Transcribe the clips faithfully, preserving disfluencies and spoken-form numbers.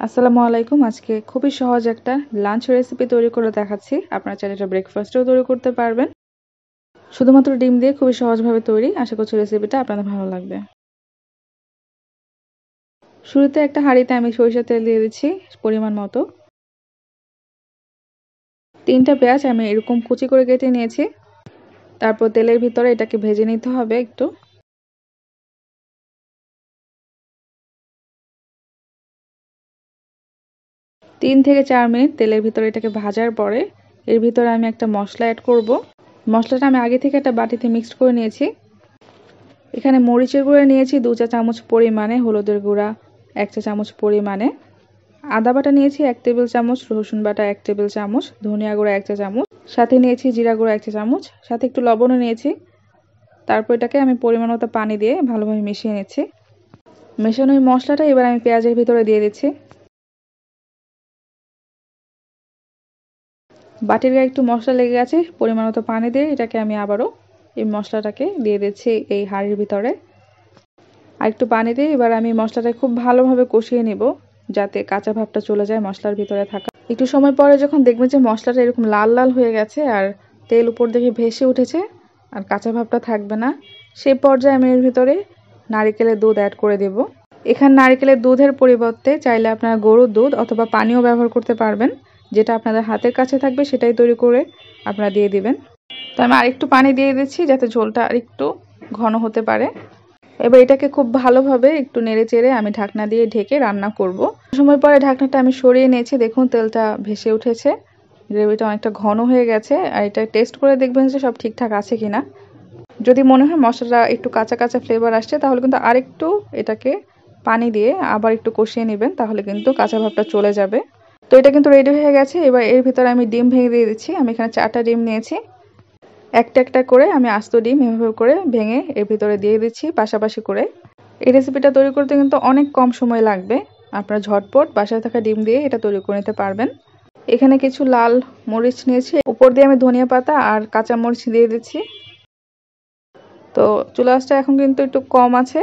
আসসালামু আলাইকুম। আজকে খুবই সহজ একটা লাঞ্চ রেসিপি তৈরি করে দেখাচ্ছি। আপনারা চাইলে এটা ব্রেকফাস্টেও তৈরি করতে পারবেন। শুধুমাত্র ডিম দিয়ে খুবই সহজভাবে তৈরি। আশা করছি রেসিপিটা আপনাদের ভালো লাগবে। শুরুতে একটা হাঁড়িতে আমি সরিষার তেল দিয়ে দিচ্ছি পরিমাণ মতো। তিনটা পেঁয়াজ আমি এরকম কুচি করে কেটে নিয়েছি। তারপর তেলের ভিতরে এটাকে ভেজে নিতে হবে একটু। তিন থেকে চার মিনিট তেলের ভিতরে এটাকে ভাজার পরে এর ভিতরে আমি একটা মশলা অ্যাড করব। মশলাটা আমি আগে থেকে একটা বাটিতে মিক্সড করে নিয়েছি। এখানে মরিচের গুঁড়া নিয়েছি দু চা চামচ পরিমাণে, হলুদের গুঁড়া এক চা চামচ পরিমাণে, আদা বাটা নিয়েছি এক টেবিল চামচ, রসুন বাটা এক টেবিল চামচ, ধনিয়া গুঁড়া এক চা চামচ, সাথে নিয়েছি জিরা গুঁড়া এক চা চামচ, সাথে একটু লবণও নিয়েছি। তারপর এটাকে আমি পরিমাণ মতো পানি দিয়ে ভালোভাবে মিশিয়ে নিচ্ছি। মেশানো এই মশলাটা এবার আমি পেঁয়াজের ভিতরে দিয়ে দিচ্ছি। বাটির গায়ে একটু মশলা লেগে গেছে, পরিমাণ মতো পানি দিয়ে এটাকে আমি আবারও এই মশলাটাকে দিয়ে দিচ্ছি এই হাঁড়ির ভিতরে। আর একটু পানি দিয়ে এবার আমি মশলাটা খুব ভালোভাবে কষিয়ে নিব, যাতে কাঁচা ভাবটা চলে যায় মশলার ভিতরে থাকা। একটু সময় পরে যখন দেখবেন যে মশলাটা এরকম লাল লাল হয়ে গেছে আর তেল উপর দিকে ভেসে উঠেছে আর কাঁচা ভাবটা থাকবে না, সেই পর্যায়ে আমি এর ভিতরে নারিকেলের দুধ অ্যাড করে দেব। এখানে নারিকেলের দুধের পরিবর্তে চাইলে আপনারা গরুর দুধ অথবা পানিও ব্যবহার করতে পারবেন। যেটা আপনাদের হাতের কাছে থাকবে সেটাই তৈরি করে আপনারা দিয়ে দিবেন। তো আমি আরেকটু পানি দিয়ে দিচ্ছি যাতে ঝোলটা আরেকটু ঘন হতে পারে। এবার এটাকে খুব ভালোভাবে একটু নেড়ে চেড়ে আমি ঢাকনা দিয়ে ঢেকে রান্না করব। সময় পরে ঢাকনাটা আমি সরিয়ে নিয়েছি, দেখুন তেলটা ভেসে উঠেছে, গ্রেভিটা অনেকটা ঘন হয়ে গেছে। আর এটা টেস্ট করে দেখবেন যে সব ঠিকঠাক আছে কিনা। যদি মনে হয় মশলাটা একটু কাঁচা কাঁচা ফ্লেভার আসছে তাহলে কিন্তু আরেকটু এটাকে পানি দিয়ে আবার একটু কষিয়ে নেবেন, তাহলে কিন্তু কাঁচা ভাবটা চলে যাবে। তো এটা কিন্তু রেডি হয়ে গেছে। এবার এর ভিতরে আমি ডিম ভেঙে দিয়ে দিচ্ছি। আমি এখানে চারটা ডিম নিয়েছি। একটা একটা করে আমি আস্ত ডিম এভাবে করে ভেঙে এর ভিতরে দিয়ে দিচ্ছি পাশাপাশি করে। এই রেসিপিটা তৈরি করতে কিন্তু অনেক কম সময় লাগবে। আপনারা ঝটপট বাসায় থাকা ডিম দিয়ে এটা তৈরি করে নিতে পারবেন। এখানে কিছু লাল মরিচ নিয়েছি, উপর দিয়ে আমি ধনিয়া পাতা আর কাঁচা মরিচ দিয়ে দিচ্ছি। তো চুলা আঁচটা এখন কিন্তু একটু কম আছে।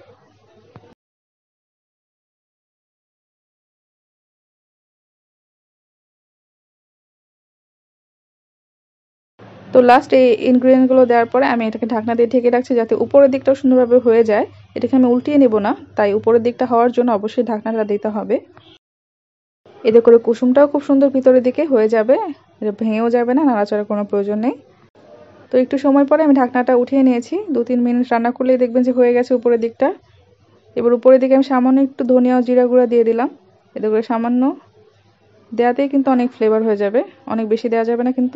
তো লাস্ট এই ইনগ্রিডিয়েন্টগুলো দেওয়ার পরে আমি এটাকে ঢাকনা দিয়ে ঢেকে রাখছি যাতে উপরের দিকটাও সুন্দরভাবে হয়ে যায়। এটাকে আমি উল্টিয়ে নেব না, তাই উপরের দিকটা হওয়ার জন্য অবশ্যই ঢাকনাটা দিতে হবে। এতে করে কুসুমটাও খুব সুন্দর ভিতরের দিকে হয়ে যাবে, এটা ভেঙেও যাবে না, নাড়াচাড়ার কোনো প্রয়োজন নেই। তো একটু সময় পরে আমি ঢাকনাটা উঠিয়ে নিয়েছি। দু তিন মিনিট রান্না করলেই দেখবেন যে হয়ে গেছে উপরের দিকটা। এবার উপরের দিকে আমি সামান্য একটু ধনিয়া ও জিরা গুঁড়া দিয়ে দিলাম। এতে করে সামান্য দেওয়াতেই কিন্তু অনেক ফ্লেভার হয়ে যাবে, অনেক বেশি দেওয়া যাবে না কিন্তু।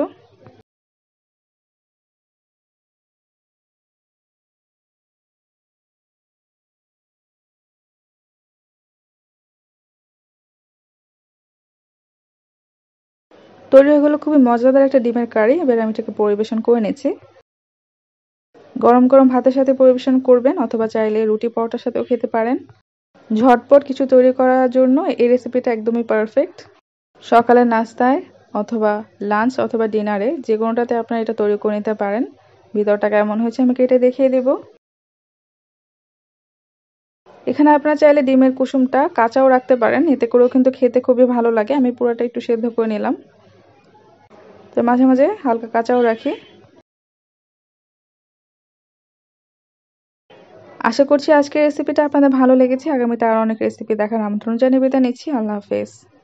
তৈরি হয়ে গেলো খুবই মজাদার একটা ডিমের কারি। এবার আমি এটাকে পরিবেশন করে নিচ্ছি। গরম গরম ভাতের সাথে পরিবেশন করবেন অথবা চাইলে রুটি পরোটার সাথেও খেতে পারেন। ঝটপট কিছু তৈরি করার জন্য এই রেসিপিটা একদমই পারফেক্ট। সকালের নাস্তায় অথবা লাঞ্চ অথবা ডিনারে যে কোনোটাতে আপনারা এটা তৈরি করে নিতে পারেন। ভিতরটা কেমন হয়েছে আমি কেটে দেখিয়ে দেব। এখানে আপনারা চাইলে ডিমের কুসুমটা কাঁচাও রাখতে পারেন, এতে করেও কিন্তু খেতে খুবই ভালো লাগে। আমি পুরোটা একটু সেদ্ধ করে নিলাম, তো মাঝে মাঝে হালকা কাঁচাও রাখি। আশা করছি আজকের রেসিপিটা আপনাদের ভালো লেগেছে। আগামীতে আরও অনেক রেসিপি দেখার আমন্ত্রণ জানিয়ে বিদায় নিচ্ছি। আল্লাহ হাফেজ।